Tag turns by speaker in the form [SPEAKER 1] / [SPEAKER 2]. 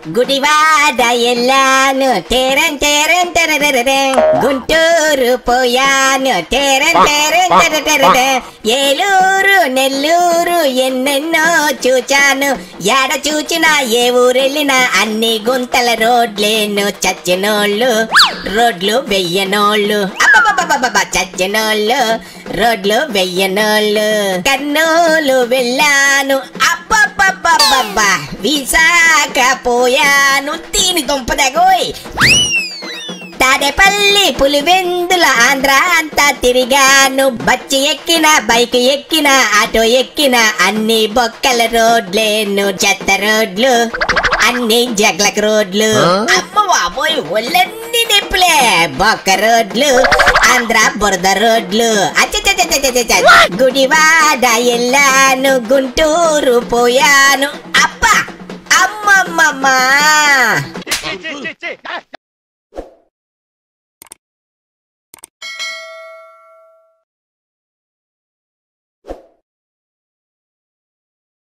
[SPEAKER 1] గుడివాడ ఎల్లాను టేరన్ టేరన్ టెరరెరెరెం. గుంటూరు పోయాను టేరన్ టేరన్ టెరరెరెరెం. ఏలూరు నెల్లూరు ఎన్నెన్నో చూచాను. ఏడ చూచినా ఏ ఊరెళ్ళినా అన్ని గుంతల రోడ్లేను. చచ్చినోళ్ళు రోడ్లు వెయ్యనోళ్ళు, చచ్చినోళ్ళు రోడ్లు వెయ్యనోళ్ళు. కర్నూలు వెళ్ళాను అబ్బబ్బబ్బబ్బబ్బా. విశాఖ పోయాను దీని దుంపదగోయ్. తాడేపల్లి పులివెందుల ఆంధ్ర అంతా తిరిగాను. బస్సు ఎక్కిన బైక్ ఎక్కిన ఆటో ఎక్కిన అన్ని బొక్కల రోడ్లేను. చెత్త రోడ్లు అన్ని జగ్లక రోడ్లు. అమ్మ బాబోయ్ ఒళ్ళన్నీ నిప్పులే. బొక్క రోడ్లు ఆంధ్ర బురద రోడ్లు. గుడివాడ ఎల్లాను గుంటూరు పోయాను అబ్బా అమ్మమ్మమ్మా.